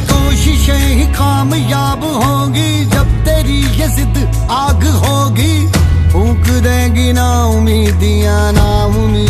कोशिशें ही कामयाब होगी जब तेरी ये जिद आग होगी। फूंक देगी ना उम्मीदियां, ना उम्मीद